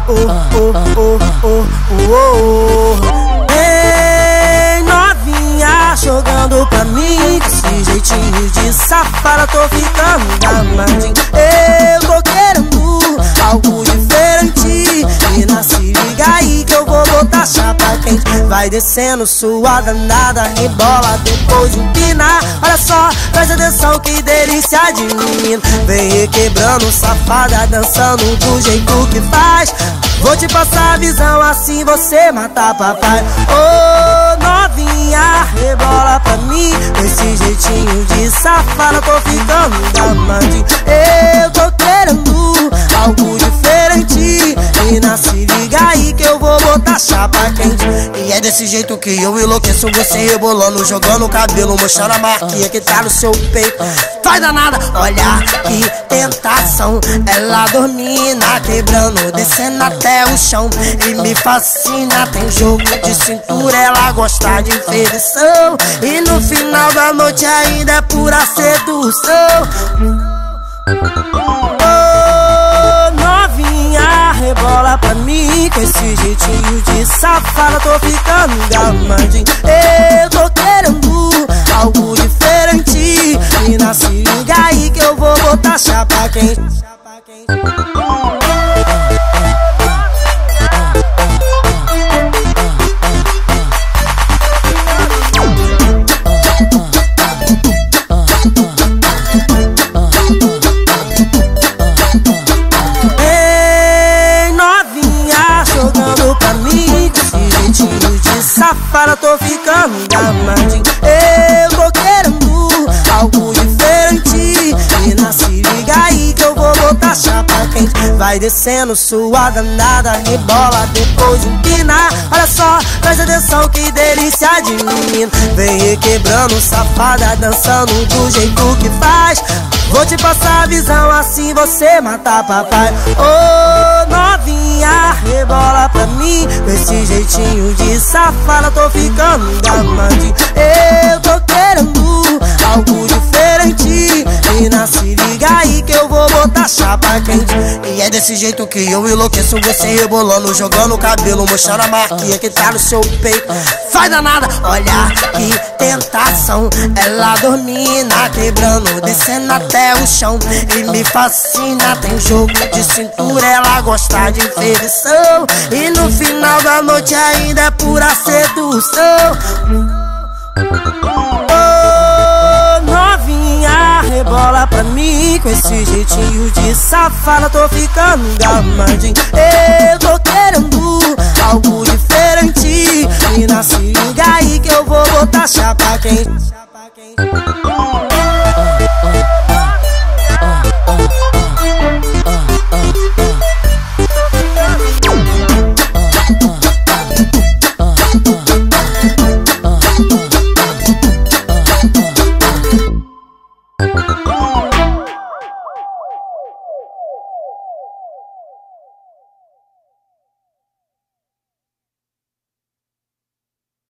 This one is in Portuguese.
Ei, novinha, jogando pra mim, esse jeitinho de safada, tô ficando gamadinho. Eu tô querendo algo diferente, mina, se liga aí que eu vou botar chapa quente. Vai descendo sua danada, rebola depois de empinar. Olha só, presta atenção, que delícia de menino. Vem requebrando, safada, dançando do jeito que faz. Vou te passar a visão, assim você mata papai. Ô, novinha, rebola pra mim, esse jeitinho de safada, tô ficando gamadinho. Eu tô querendo algo diferente, mina, se liga aí que eu vou botar chapa quente. E é desse jeito que eu enlouqueço, você rebolando, jogando o cabelo, mostrando a marquinha que tá no seu peito. Faz danada, olha que tentação, ela domina, quebrando, descendo até o chão e me fascina. Tem jogo de cintura, ela gosta de ferição, e no final da noite ainda é pura sedução. Rebola pra mim, com esse jeitinho de safada, tô ficando gamadinho. Eu tô querendo algo diferente, mina, se liga aí que eu vou botar chapa quente. Safada, tô ficando gamadinho. Eu tô querendo algo diferente, mina, se liga aí que eu vou botar chapa quente. Vai descendo sua danada, rebola depois de empinar. Olha só, presta atenção, que delícia de menino. Vem requebrando, safada, dançando do jeito que faz. Vou te passar a visão, assim você mata papai. Ô, novinha, rebola pra mim, com esse jeitinho de safada, tô ficando gamadinho. Eu tô querendo algo diferente, mina, se liga aí que eu vou botar chapa quente. E é desse jeito que eu enlouqueço, você rebolando, jogando o cabelo, mostrando a marquinha que tá no seu peito. Faz danada, olha que tentação, ela domina, quebrando, descendo até o chão e me fascina. Tem jogo de cintura, ela gosta de ferição, e no final da noite ainda é pura sedução. Ô, novinha, rebola pra mim, com esse jeitinho de safada, tô ficando gamadinho. Eu tô querendo algo diferente, mina, se liga aí que eu vou botar chapa quente.